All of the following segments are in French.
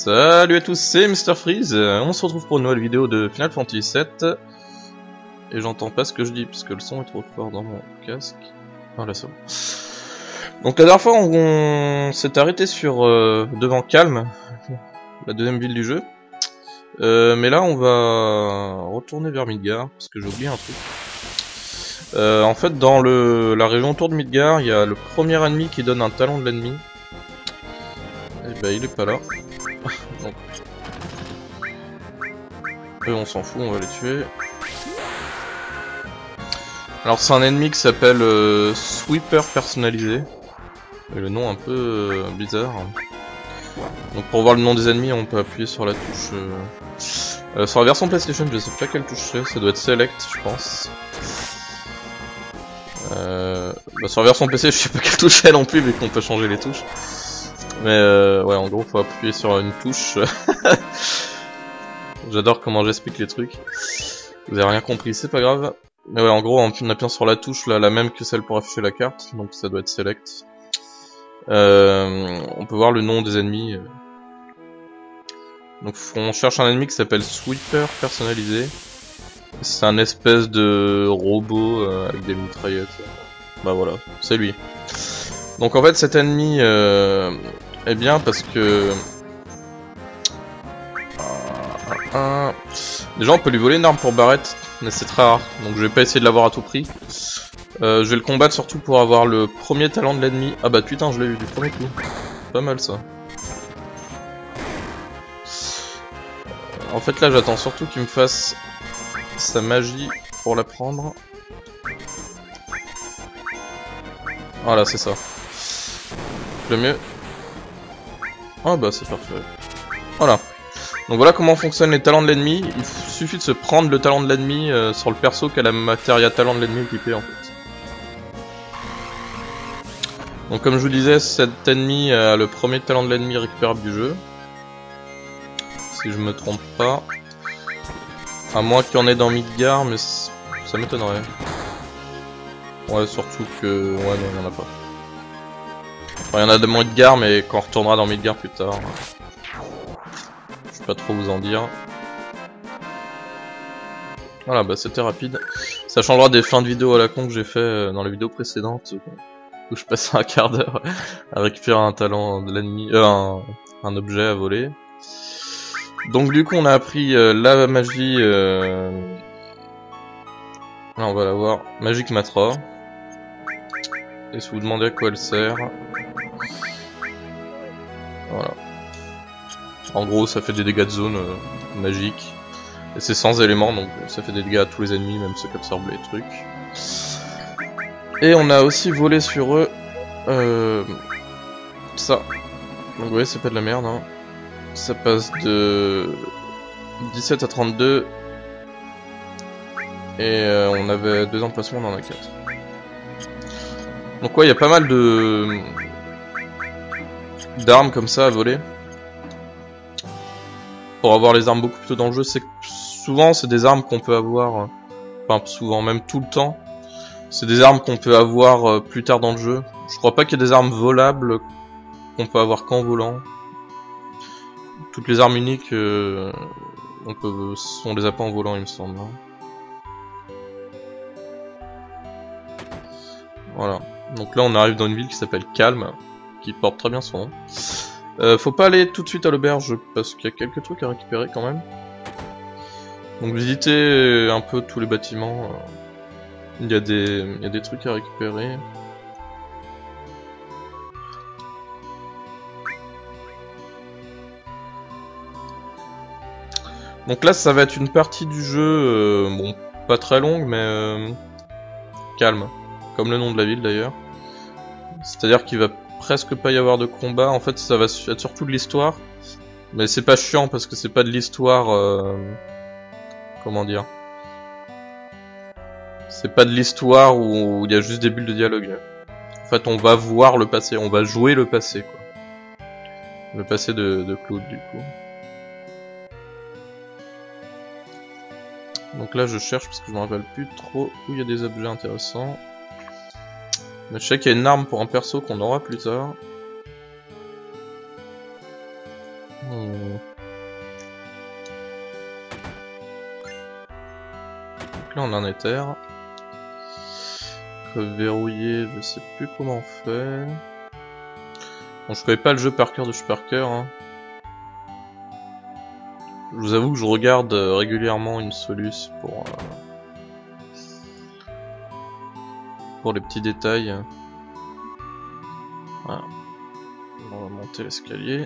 Salut à tous, c'est Mr Freeze. On se retrouve pour une nouvelle vidéo de Final Fantasy VII. Et j'entends pas ce que je dis puisque le son est trop fort dans mon casque. Ah là c'est bon. Donc la dernière fois on s'est arrêté sur devant Calme, la deuxième ville du jeu. Mais là on va retourner vers Midgar parce que j'ai oublié un truc. En fait dans la région autour de Midgar, il y a le premier ennemi qui donne un talent de l'ennemi. Et bah il est pas là. Donc, eux on s'en fout, on va les tuer. Alors c'est un ennemi qui s'appelle Sweeper personnalisé. Et le nom un peu bizarre. Donc pour voir le nom des ennemis on peut appuyer sur la touche... sur la version PlayStation je sais pas quelle touche c'est, ça doit être Select je pense. Bah sur la version PC je sais pas quelle touche c'est non plus vu qu'on peut changer les touches. Mais ouais en gros faut appuyer sur une touche. J'adore comment j'explique les trucs. Vous avez rien compris, c'est pas grave. Mais ouais en gros en appuyant sur la touche là, la même que celle pour afficher la carte, donc ça doit être Select. On peut voir le nom des ennemis. Donc on cherche un ennemi qui s'appelle Sweeper personnalisé. C'est un espèce de robot avec des mitraillettes. Bah voilà, c'est lui. Donc en fait cet ennemi est bien parce que... Déjà on peut lui voler une arme pour Barrett, mais c'est très rare, donc je vais pas essayer de l'avoir à tout prix. Je vais le combattre surtout pour avoir le premier talent de l'ennemi. Ah bah putain je l'ai eu du premier coup. Pas mal ça. En fait là j'attends surtout qu'il me fasse sa magie pour la prendre. Voilà c'est ça. Le mieux. Ah bah c'est parfait. Voilà. Donc voilà comment fonctionnent les talents de l'ennemi. Il suffit de se prendre le talent de l'ennemi sur le perso qui a la matéria talent de l'ennemi équipée en fait. Donc comme je vous disais, cet ennemi a le premier talent de l'ennemi récupérable du jeu. Si je me trompe pas. À moins qu'il y en ait dans Midgar, mais ça m'étonnerait. Ouais, surtout que... Ouais, non, il y en a pas. Enfin, il y en a dans Midgar, mais quand on retournera dans Midgar plus tard. Je sais pas trop vous en dire. Voilà, bah c'était rapide. Ça changera des fins de vidéo à la con que j'ai fait dans la vidéo précédente. Où je passais un quart d'heure à récupérer un talent de l'ennemi, un objet à voler. Donc du coup on a appris la magie, là on va la voir, Magic Matra. Et si vous demandez à quoi elle sert, voilà. En gros ça fait des dégâts de zone magiques. Et c'est sans éléments donc ça fait des dégâts à tous les ennemis, même ceux qui absorbent les trucs. Et on a aussi volé sur eux ça. Donc ouais c'est pas de la merde hein. Ça passe de 17 à 32. Et on avait 2 emplacements, on en a 4. Donc ouais il y a pas mal de d'armes comme ça à voler. Pour avoir les armes beaucoup plus tôt dans le jeu, c'est souvent c'est des armes qu'on peut avoir, enfin souvent même tout le temps. C'est des armes qu'on peut avoir plus tard dans le jeu. Je crois pas qu'il y ait des armes volables qu'on peut avoir qu'en volant. Toutes les armes uniques, on les a pas en volant il me semble. Voilà. Donc là on arrive dans une ville qui s'appelle Calme, qui porte très bien son nom. Faut pas aller tout de suite à l'auberge parce qu'il y a quelques trucs à récupérer quand même. Donc visitez un peu tous les bâtiments. Il y a des trucs à récupérer. Donc là ça va être une partie du jeu, bon pas très longue mais calme, comme le nom de la ville d'ailleurs. C'est-à-dire qu'il va presque pas y avoir de combat, en fait ça va être surtout de l'histoire. Mais c'est pas chiant parce que c'est pas de l'histoire... comment dire, c'est pas de l'histoire où il y a juste des bulles de dialogue. En fait on va voir le passé, on va jouer le passé quoi. Le passé de Claude du coup. Donc là je cherche parce que je me rappelle plus trop où il y a des objets intéressants. Mais je sais qu'il y a une arme pour un perso qu'on aura plus tard. Donc là on a un éther. Verrouiller, je sais plus comment on fait. Bon, je connais pas le jeu par cœur de Parker. Hein. Je vous avoue que je regarde régulièrement une soluce pour les petits détails. Voilà. On va monter l'escalier.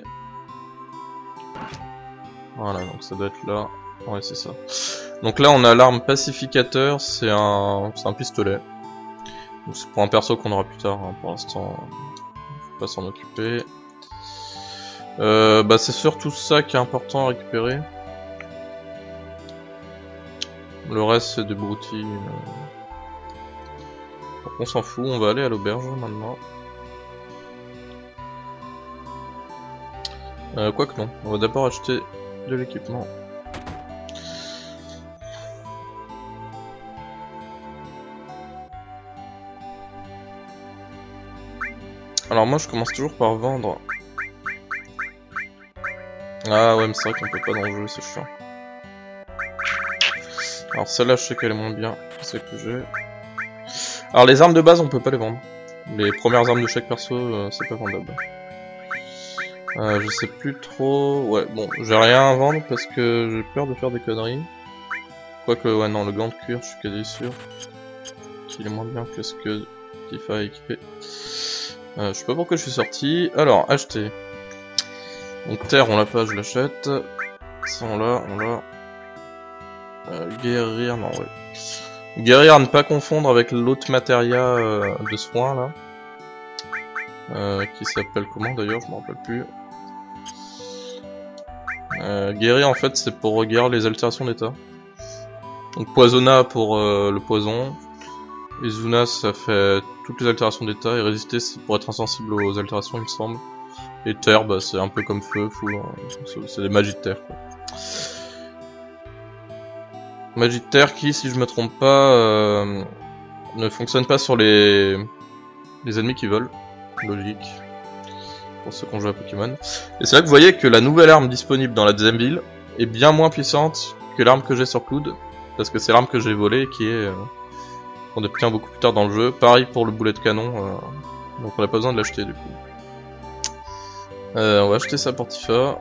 Voilà, donc ça doit être là. Ouais, c'est ça. Donc là, on a l'arme pacificateur, c'est un pistolet. C'est pour un perso qu'on aura plus tard. Hein. Pour l'instant, faut pas s'en occuper. Bah, c'est surtout ça qui est important à récupérer. Le reste, c'est des broutilles. On s'en fout, on va aller à l'auberge maintenant. Quoique non, on va d'abord acheter de l'équipement. Alors moi je commence toujours par vendre. Ah ouais mais c'est vrai qu'on peut pas dans le jeu, c'est chiant. Alors celle-là je sais qu'elle est moins bien que celle que j'ai. Alors les armes de base on peut pas les vendre. Les premières armes de chaque perso c'est pas vendable. Je sais plus trop... Ouais bon j'ai rien à vendre parce que j'ai peur de faire des conneries. Quoique ouais non le gant de cuir je suis quasi sûr qu'il est moins bien que ce que Tifa a équipé. Je sais pas pourquoi je suis sorti. Alors acheter. Donc terre on l'a pas, je l'achète. Ça on l'a, on l'a. Guérir, non ouais. Guérir à ne pas confondre avec l'autre matéria de soins là. Qui s'appelle comment d'ailleurs, je m'en rappelle plus. Guérir en fait c'est pour guérir les altérations d'état. Donc Poisonna pour le poison. Izuna ça fait toutes les altérations d'état et résister c'est pour être insensible aux altérations il me semble. Et terre bah c'est un peu comme feu, c'est des magies de terre quoi. Magie de terre qui si je me trompe pas ne fonctionne pas sur les ennemis qui volent. Logique. Pour ceux qui ont joué à Pokémon. Et c'est là que vous voyez que la nouvelle arme disponible dans la deuxième ville est bien moins puissante que l'arme que j'ai sur Cloud. Parce que c'est l'arme que j'ai volée et qui est qu'on obtient beaucoup plus tard dans le jeu. Pareil pour le boulet de canon. Donc on n'a pas besoin de l'acheter du coup. On va acheter ça pour Tifa.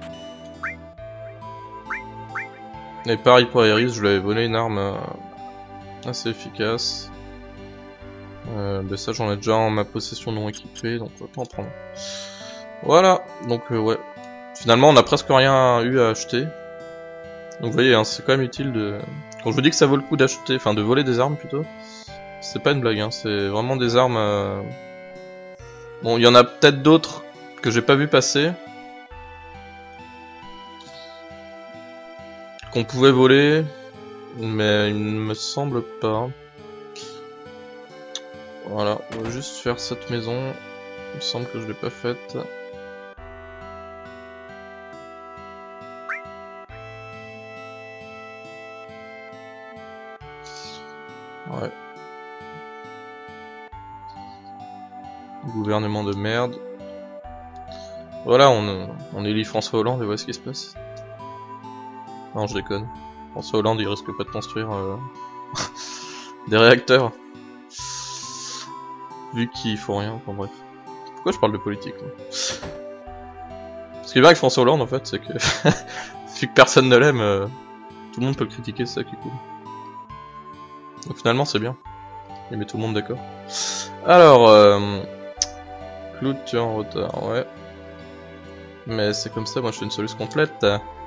Et pareil pour Iris, je lui avais volé une arme assez efficace. Ben ça j'en ai déjà en ma possession non équipée, donc on va pas en prendre. Voilà, donc ouais. Finalement on a presque rien eu à acheter. Donc vous voyez, hein, c'est quand même utile de... Quand je vous dis que ça vaut le coup d'acheter, enfin de voler des armes plutôt, c'est pas une blague, hein, c'est vraiment des armes... Bon, il y en a peut-être d'autres que j'ai pas vu passer. Qu'on pouvait voler, mais il ne me semble pas. Voilà, on va juste faire cette maison. Il me semble que je l'ai pas faite. Ouais. Gouvernement de merde. Voilà, on élit François Hollande et voilà ce qui se passe. Non, je déconne. François Hollande, il risque pas de construire des réacteurs. Vu qu'il faut rien, enfin bref. Pourquoi je parle de politique là ? Ce qui est bien avec François Hollande en fait, c'est que vu que personne ne l'aime, tout le monde peut le critiquer, c'est ça qui est cool. Donc finalement c'est bien. Il met tout le monde d'accord. Alors, Cloud, tu es en retard, ouais. Mais c'est comme ça, moi je fais une solution complète.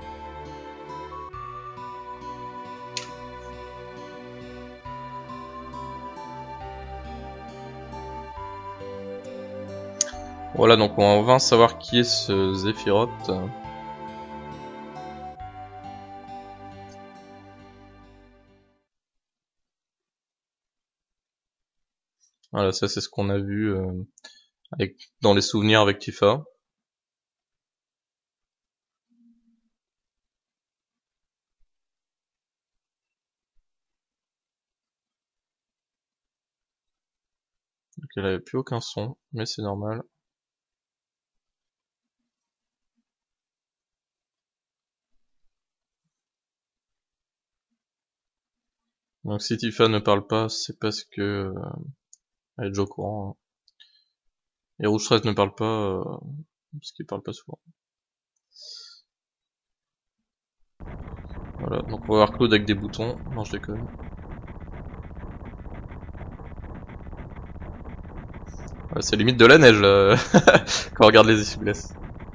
Voilà, donc on va savoir qui est ce Zephyroth. Voilà, ça c'est ce qu'on a vu dans les souvenirs avec Tifa. Donc elle avait plus aucun son, mais c'est normal. Donc si Tifa ne parle pas, c'est parce que elle est déjà au courant. Et Rouge 13 ne parle pas parce qu'il parle pas souvent. Voilà, donc on va voir Claude avec des boutons. Non, je déconne. Ouais, c'est limite de la neige là, quand on regarde les essuie-glaces.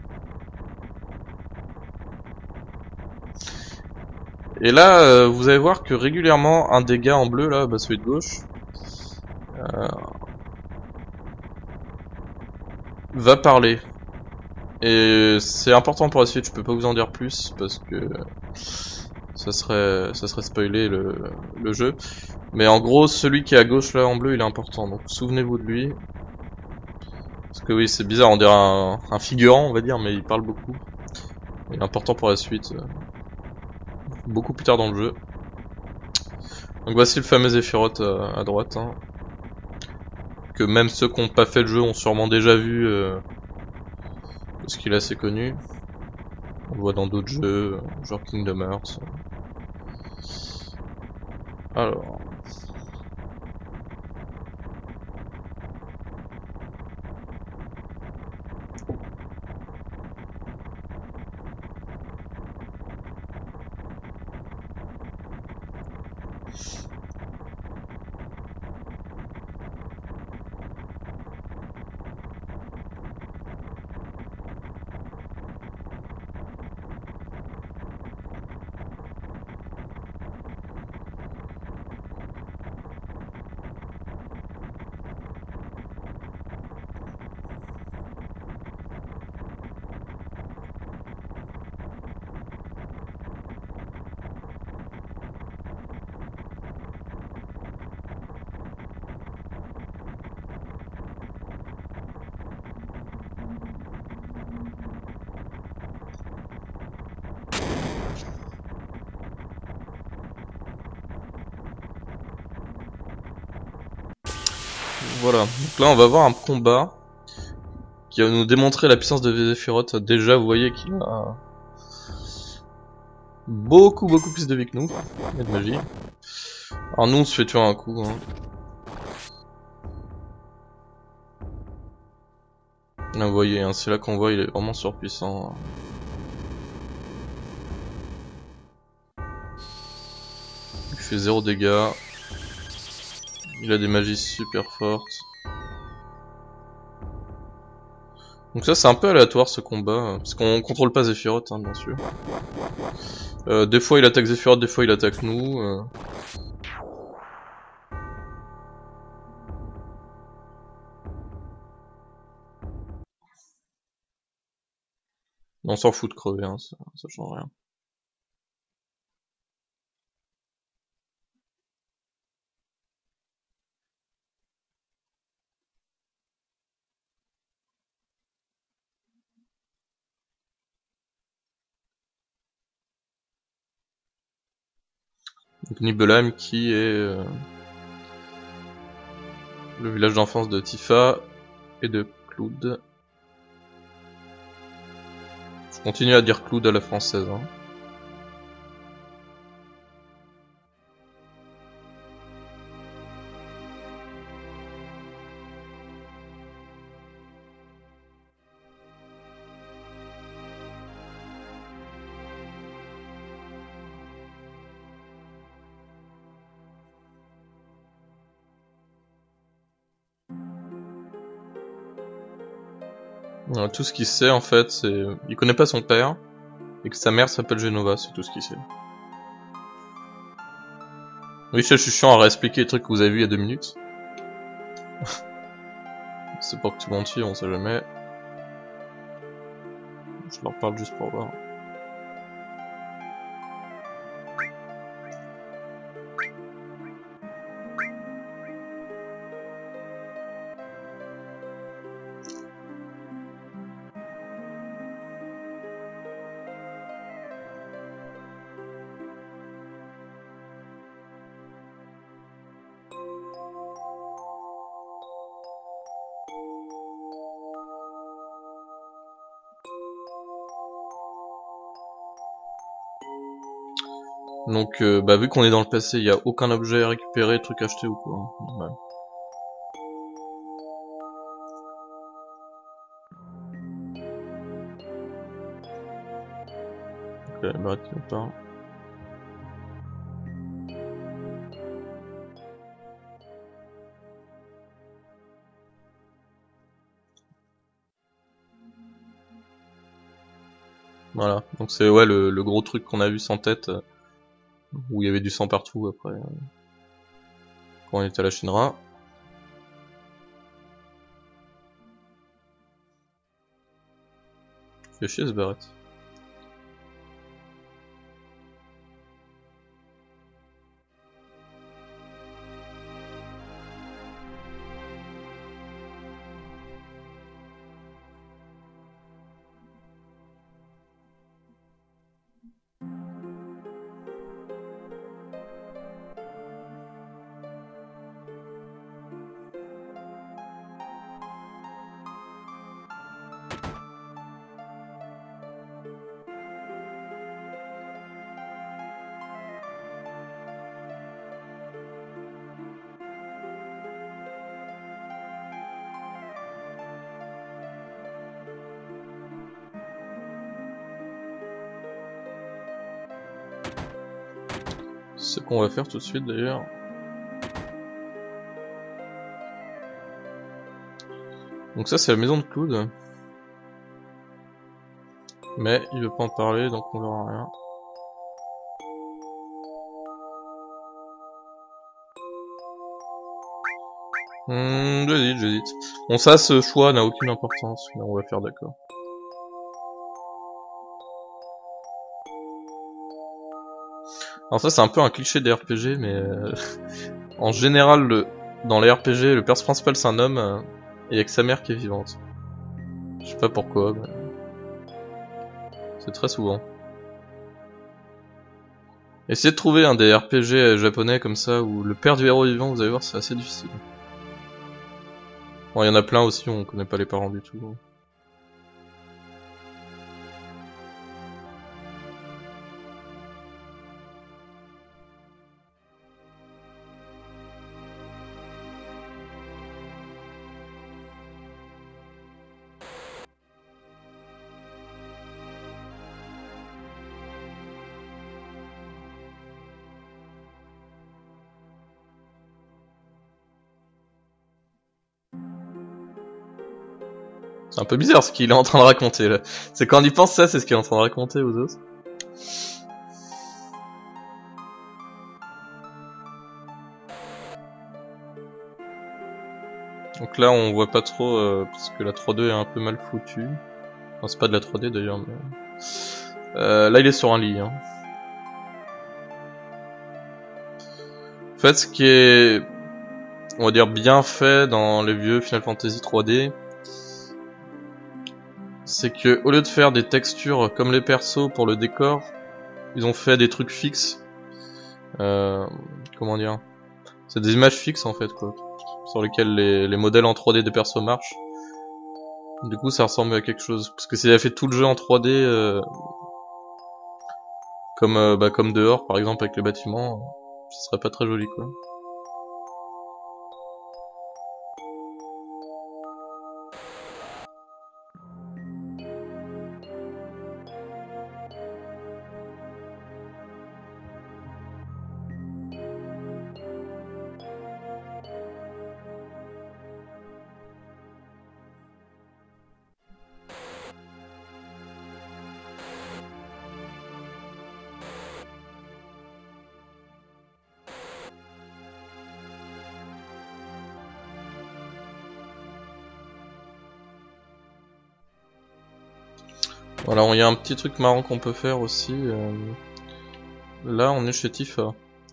Et là, vous allez voir que régulièrement, un des gars en bleu là, bah celui de gauche, va parler. Et c'est important pour la suite, je peux pas vous en dire plus parce que ça serait spoiler le jeu. Mais en gros, celui qui est à gauche là en bleu, il est important, donc souvenez-vous de lui. Parce que oui, c'est bizarre, on dirait un figurant, on va dire, mais il parle beaucoup. Il est important pour la suite, beaucoup plus tard dans le jeu. Donc voici le fameux Sephiroth à droite, hein, que même ceux qui n'ont pas fait le jeu ont sûrement déjà vu, parce qu'il est assez connu. On le voit dans d'autres jeux, genre Kingdom Hearts. Alors, voilà. Donc là, on va voir un combat qui va nous démontrer la puissance de Sephiroth. Déjà, vous voyez qu'il a beaucoup plus de vie que nous, et de magie. Alors nous, on se fait tuer un coup, hein. Là, vous voyez, hein, c'est là qu'on voit, il est vraiment surpuissant. Il fait 0 dégâts. Il a des magies super fortes. Donc ça c'est un peu aléatoire ce combat, parce qu'on contrôle pas Sephiroth, hein, bien sûr. Des fois il attaque Sephiroth, des fois il attaque nous. On s'en fout de crever, hein, ça change rien. Donc Nibelheim qui est le village d'enfance de Tifa et de Cloud. Je continue à dire Cloud à la française, hein. Tout ce qu'il sait en fait, c'est... Il connaît pas son père, et que sa mère s'appelle Genova, c'est tout ce qu'il sait. Oui, je suis chiant à réexpliquer les trucs que vous avez vus il y a 2 minutes. C'est pour que tout le monde suive, on sait jamais. Je leur parle juste pour voir. Donc bah vu qu'on est dans le passé, il n'y a aucun objet à récupérer, truc acheté ou quoi. Ouais. Ok, bah tu pas. Voilà, donc c'est ouais le gros truc qu'on a vu sans tête, où il y avait du sang partout après, quand on était à la Shinra. Fait chier ce Barrett. C'est ce qu'on va faire tout de suite d'ailleurs. Donc ça c'est la maison de Cloud. Mais il veut pas en parler donc on verra rien. J'hésite. Bon ça ce choix n'a aucune importance, mais on va faire d'accord. Alors ça c'est un peu un cliché des RPG mais en général dans les RPG le personnage principal c'est un homme et avec sa mère qui est vivante. Je sais pas pourquoi mais c'est très souvent. Essayez de trouver un des RPG japonais comme ça où le père du héros vivant, vous allez voir c'est assez difficile. Bon il y en a plein aussi, on connaît pas les parents du tout. C'est un peu bizarre ce qu'il est en train de raconter là. C'est quand on y pense ça, c'est ce qu'il est en train de raconter aux autres. Donc là on voit pas trop parce que la 3D est un peu mal foutue. Enfin c'est pas de la 3D d'ailleurs mais... là il est sur un lit. Hein. En fait ce qui est, on va dire, bien fait dans les vieux Final Fantasy 3D, c'est que au lieu de faire des textures comme les persos pour le décor, ils ont fait des trucs fixes. Comment dire, c'est des images fixes en fait quoi, sur lesquelles les modèles en 3D des persos marchent. Du coup ça ressemble à quelque chose, parce que s'il avait fait tout le jeu en 3D comme dehors par exemple avec les bâtiments, ce serait pas très joli quoi. Voilà, il y a un petit truc marrant qu'on peut faire aussi. Là, on est chez Tifa.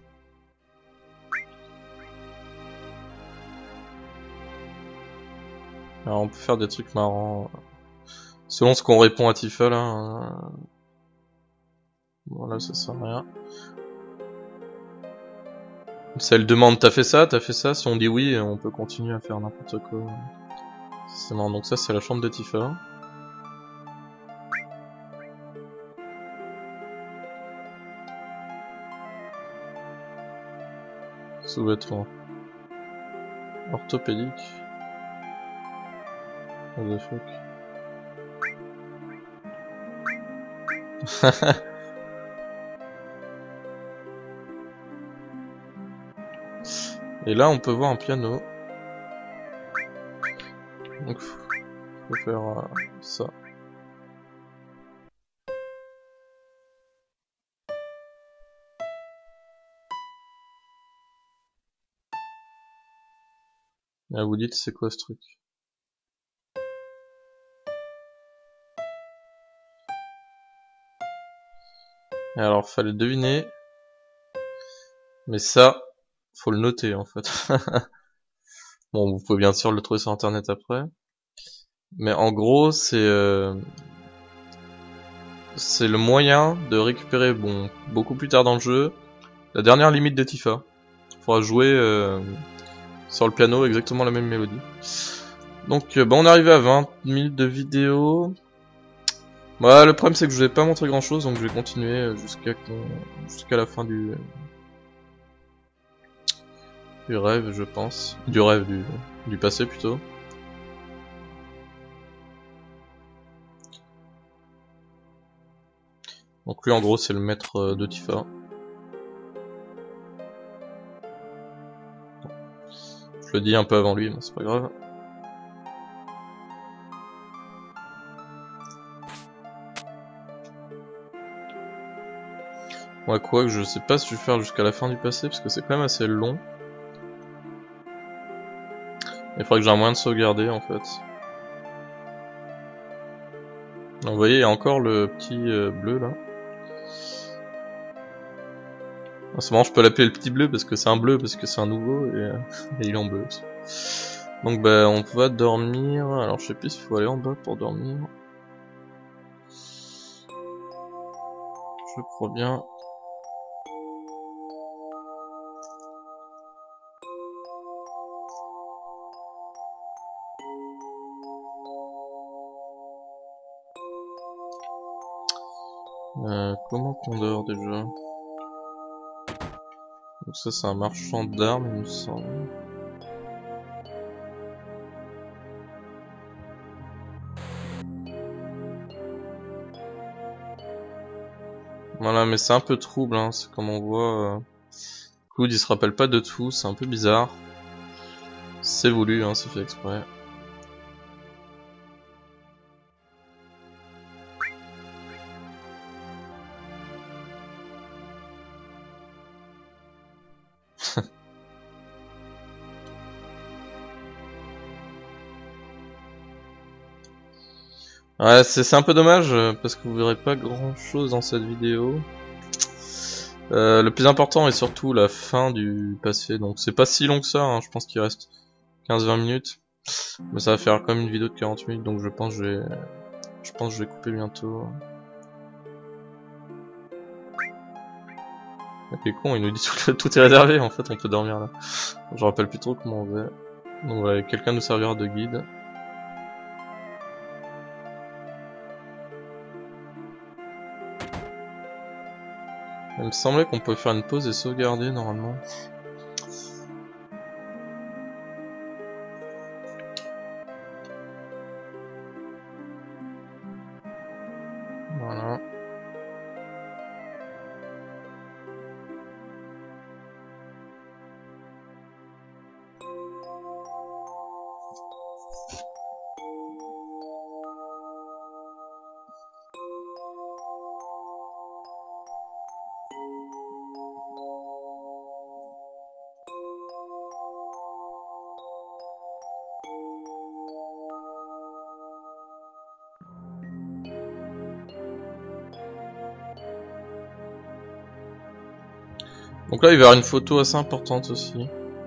Alors, on peut faire des trucs marrants. Selon ce qu'on répond à Tifa, là. Voilà, ça sert à rien. Si elle demande t'as fait ça, si on dit oui, on peut continuer à faire n'importe quoi. C'est marrant, donc ça c'est la chambre de Tifa. Sous-vêtements. Orthopédique. What the fuck. Et là on peut voir un piano. Donc faut faire ça. Et vous dites c'est quoi ce truc? Et alors fallait deviner. Mais ça, faut le noter en fait. Bon, vous pouvez bien sûr le trouver sur internet après. Mais en gros, c'est le moyen de récupérer, bon, beaucoup plus tard dans le jeu, la dernière limite de Tifa. Il faudra jouer sur le piano exactement la même mélodie. Donc, bah, on est arrivé à 20 minutes de vidéo. Bah, le problème c'est que je vous ai pas montré grand chose, donc je vais continuer jusqu'à la fin du rêve, je pense. Du rêve, du passé plutôt. Donc lui en gros c'est le maître de Tifa. Je le dis un peu avant lui, mais c'est pas grave. Ouais, quoi que je sais pas si je vais faire jusqu'à la fin du passé parce que c'est quand même assez long. Il faudrait que j'ai un moyen de sauvegarder en fait. Donc, vous voyez, il y a encore le petit bleu là. Ah, c'est marrant, je peux l'appeler le petit bleu parce que c'est un bleu, parce que c'est un nouveau et il est en bleu aussi. Donc bah on va dormir. Alors je sais plus s'il faut aller en bas pour dormir. Je crois bien. Comment qu'on dort déjà? Donc ça c'est un marchand d'armes il me semble. Voilà, mais c'est un peu trouble, hein, c'est comme on voit. Cloud il se rappelle pas de tout, c'est un peu bizarre. C'est voulu, hein, c'est fait exprès. Ouais, c'est un peu dommage parce que vous verrez pas grand chose dans cette vidéo. Le plus important est surtout la fin du passé, donc c'est pas si long que ça, hein, je pense qu'il reste 15-20 minutes. Mais ça va faire comme une vidéo de 40 minutes, donc je pense que je vais couper bientôt. Il est con, il nous dit tout est réservé, en fait on peut dormir là. Je rappelle plus trop comment on faisait. Donc ouais, quelqu'un nous servira de guide. Il me semblait qu'on pouvait faire une pause et sauvegarder normalement. Voilà. Donc là il va y avoir une photo assez importante aussi.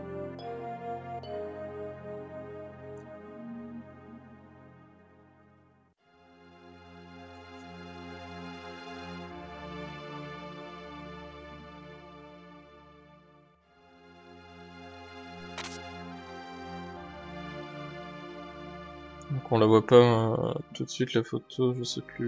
Donc on la voit pas tout de suite la photo, je sais plus.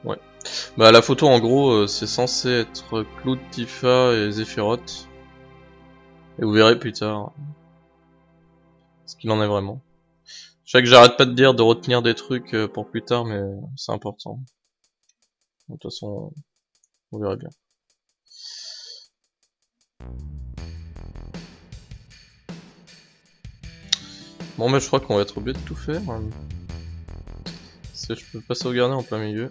Ouais. Bah la photo en gros c'est censé être Cloud, Tifa et Zephyroth. Et vous verrez plus tard ce qu'il en est vraiment. Je sais que j'arrête pas de dire de retenir des trucs pour plus tard, mais c'est important. De toute façon, vous verrez bien. Bon mais je crois qu'on va être obligé de tout faire. Parce que je peux pas sauvegarder en plein milieu.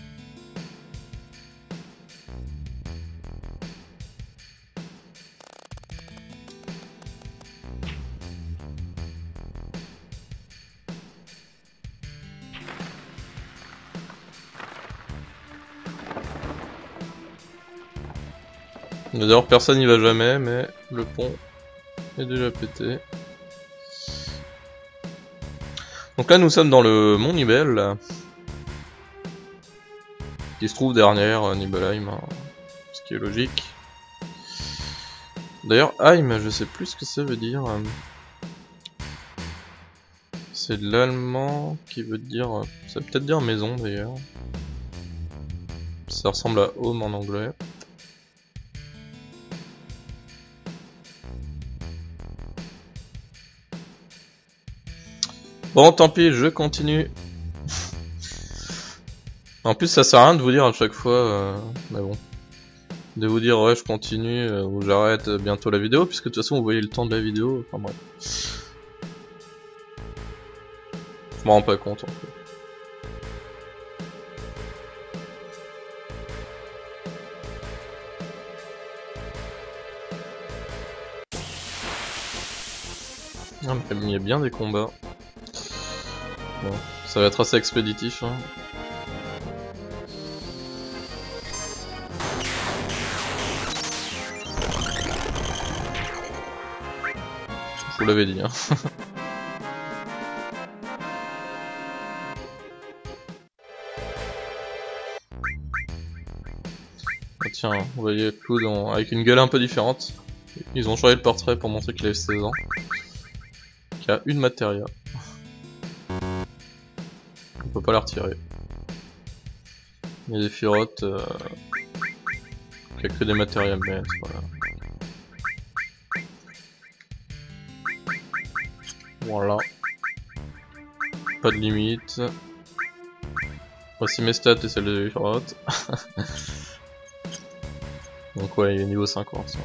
D'ailleurs personne n'y va jamais, mais le pont est déjà pété. Donc là nous sommes dans le mont Nibel, qui se trouve derrière Nibelheim, hein, ce qui est logique. D'ailleurs Heim, je sais plus ce que ça veut dire. C'est de l'allemand qui veut dire... ça veut peut-être dire maison d'ailleurs. Ça ressemble à home en anglais. Bon, tant pis, je continue. En plus, ça sert à rien de vous dire à chaque fois, mais bon. De vous dire, ouais, je continue, ou j'arrête bientôt la vidéo, puisque de toute façon, vous voyez le temps de la vidéo, enfin bref. Je m'en rends pas compte, en fait. Ah, mais il y a bien des combats. Bon, ça va être assez expéditif, hein. Je vous l'avais dit, hein. Ah, tiens, vous voyez Cloud avec une gueule un peu différente. Ils ont changé le portrait pour montrer qu'il avait 16 ans. Qu'il a une matéria. On peut pas la retirer. Il y a des Zephyroth qui a que des matériels à mettre, voilà. Voilà. Pas de limite. Voici mes stats et celles de Zephyroth. Donc ouais, il est niveau 50. Ça.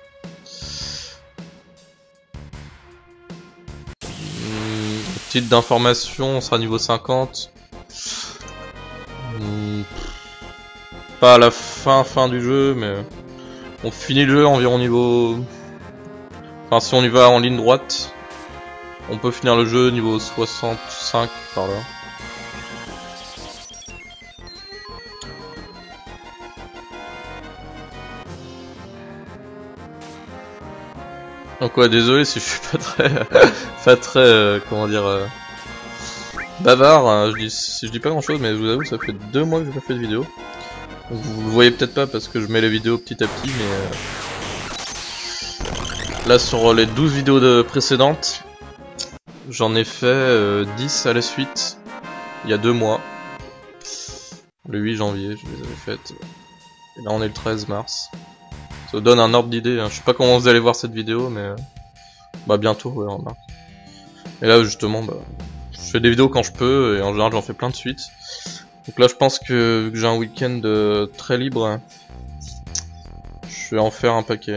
Titre d'information, on sera niveau 50. Pas à la fin du jeu, mais on finit le jeu environ niveau... Enfin, si on y va en ligne droite, on peut finir le jeu niveau 65 par là. Donc ouais, désolé si je suis pas très, comment dire, bavard. Hein, si je dis pas grand chose, mais je vous avoue, ça fait 2 mois que j'ai pas fait de vidéo. Donc, vous le voyez peut-être pas parce que je mets les vidéos petit à petit, mais là sur les 12 vidéos précédentes, j'en ai fait 10 à la suite, il y a 2 mois. Le 8 janvier, je les avais faites. Et là on est le 13 mars. Ça donne un ordre d'idée, hein. Je sais pas comment vous allez voir cette vidéo, mais bah bientôt, ouais, on remarque. Et là justement, bah, je fais des vidéos quand je peux, et en général j'en fais plein de suite. Donc là je pense que vu que j'ai un week-end très libre, je vais en faire un paquet.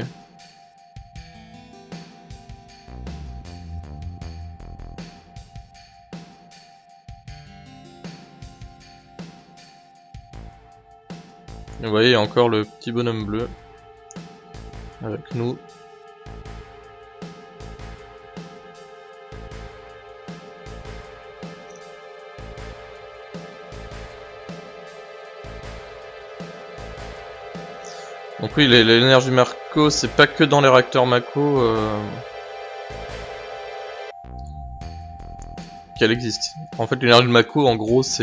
Et vous voyez, il y a encore le petit bonhomme bleu avec nous. Donc oui, l'énergie Mako, c'est pas que dans les réacteurs Mako qu'elle existe. En fait, l'énergie Mako, en gros, c'est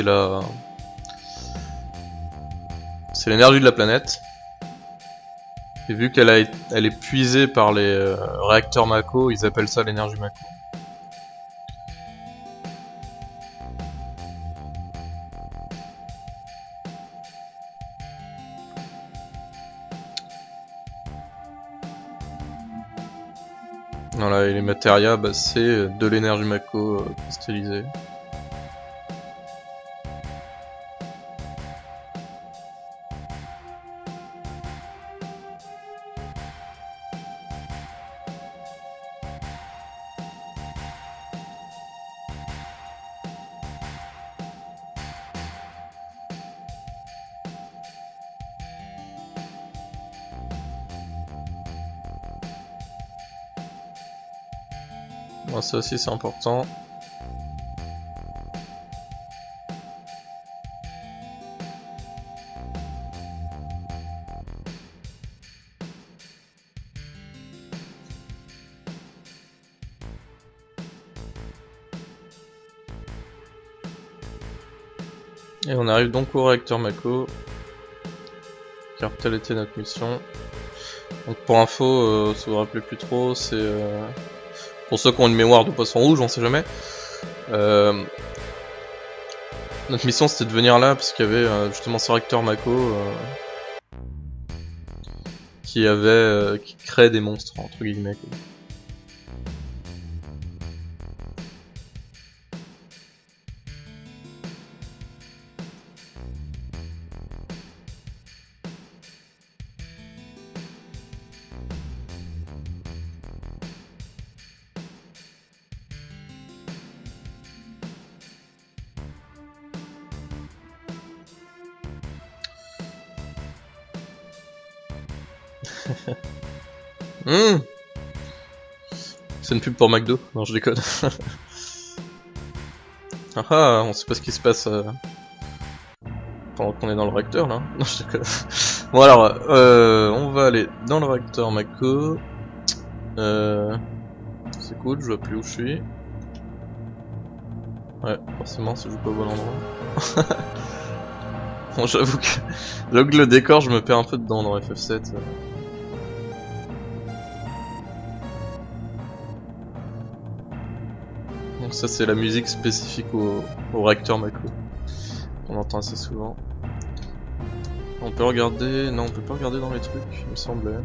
l'énergie de la planète. Et vu qu'elle est puisée par les réacteurs Mako, ils appellent ça l'énergie Mako. Voilà, et les matérias, bah, c'est de l'énergie Mako cristallisée. Bon, ça aussi c'est important. Et on arrive donc au réacteur Mako, car telle était notre mission. Donc pour info, si vous vous rappelez plus trop, c'est pour ceux qui ont une mémoire de poisson rouge, on sait jamais. Notre mission c'était de venir là parce qu'il y avait justement ce réacteur Mako qui crée des monstres entre guillemets. Quoi. C'est une pub pour McDo, non je déconne. Ah, on sait pas ce qui se passe pendant qu'on est dans le réacteur là. Non je déconne. Bon alors, on va aller dans le réacteur Mako. C'est cool, je vois plus où je suis. Ouais, forcément si je joue pas au bon endroit. Bon j'avoue que le décor je me perds un peu dedans dans FF7. Donc ça c'est la musique spécifique au réacteur Mako. On entend assez souvent. On peut regarder... Non on peut pas regarder dans les trucs, il me semblait.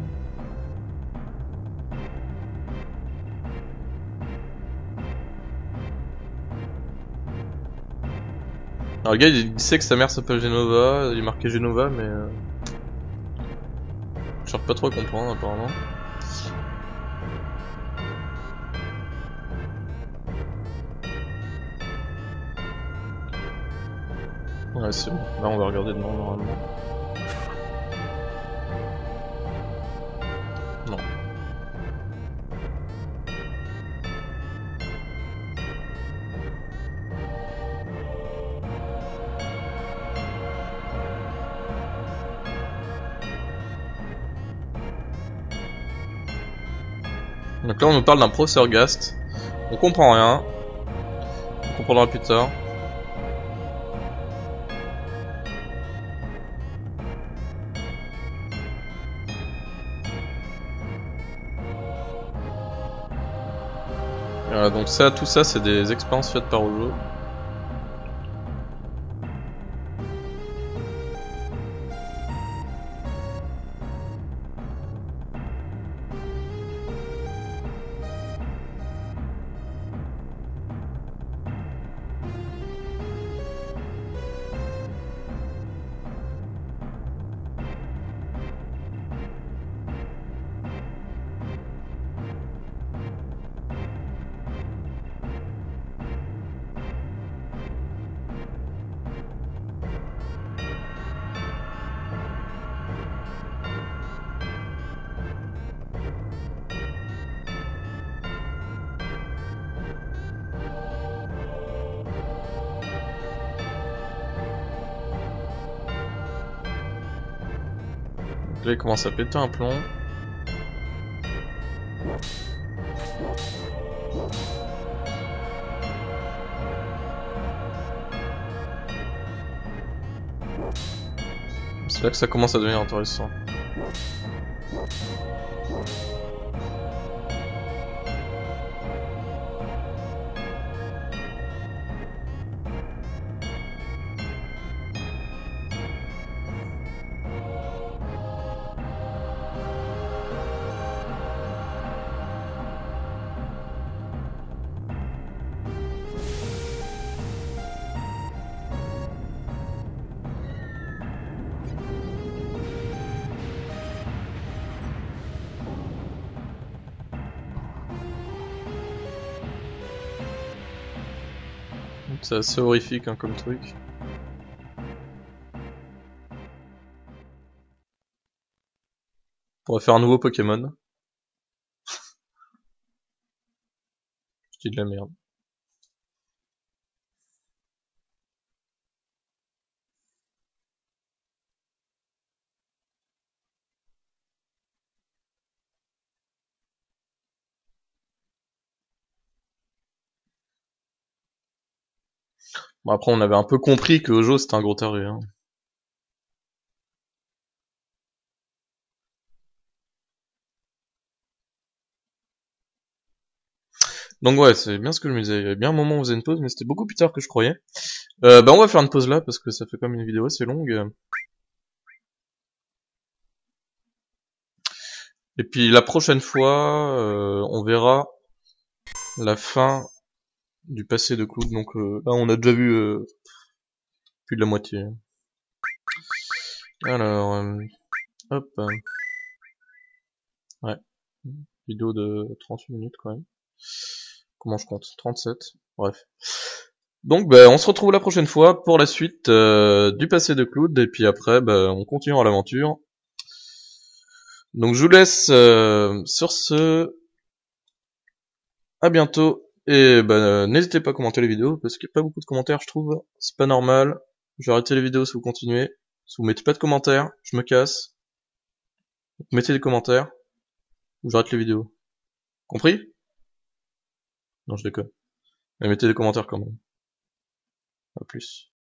Alors le gars il sait que sa mère s'appelle Genova, il est marqué Genova mais... Je cherche pas trop à comprendre apparemment. Ouais c'est bon, là on va regarder dedans normalement. Non. Donc là on nous parle d'un professeur Gast. On comprend rien. On comprendra plus tard. Donc ça, tout ça c'est des expériences faites par Ojo. Là il commence à péter un plomb. C'est là que ça commence à devenir intéressant. C'est assez horrifique hein, comme truc. On pourrait faire un nouveau Pokémon. Je dis de la merde. Bon après on avait un peu compris que Ojo c'était un gros taré. Hein. Donc ouais, c'est bien ce que je me disais. Il y avait bien un moment où on faisait une pause, mais c'était beaucoup plus tard que je croyais. Bah on va faire une pause là, parce que ça fait comme une vidéo assez longue. Et puis la prochaine fois, on verra la fin du passé de Cloud. Donc là on a déjà vu plus de la moitié. Alors, hop. Ouais. Vidéo de 38 minutes quand même. Comment je compte 37. Bref. Donc bah, on se retrouve la prochaine fois pour la suite du passé de Cloud. Et puis après, bah, on continuera l'aventure. Donc je vous laisse sur ce. À bientôt. Et bah, n'hésitez pas à commenter les vidéos, parce qu'il n'y a pas beaucoup de commentaires, je trouve. C'est pas normal. Je vais arrêter les vidéos si vous continuez. Si vous mettez pas de commentaires, je me casse. Mettez des commentaires, ou j'arrête les vidéos. Compris? Non, je déconne. Mais mettez des commentaires quand même. À plus.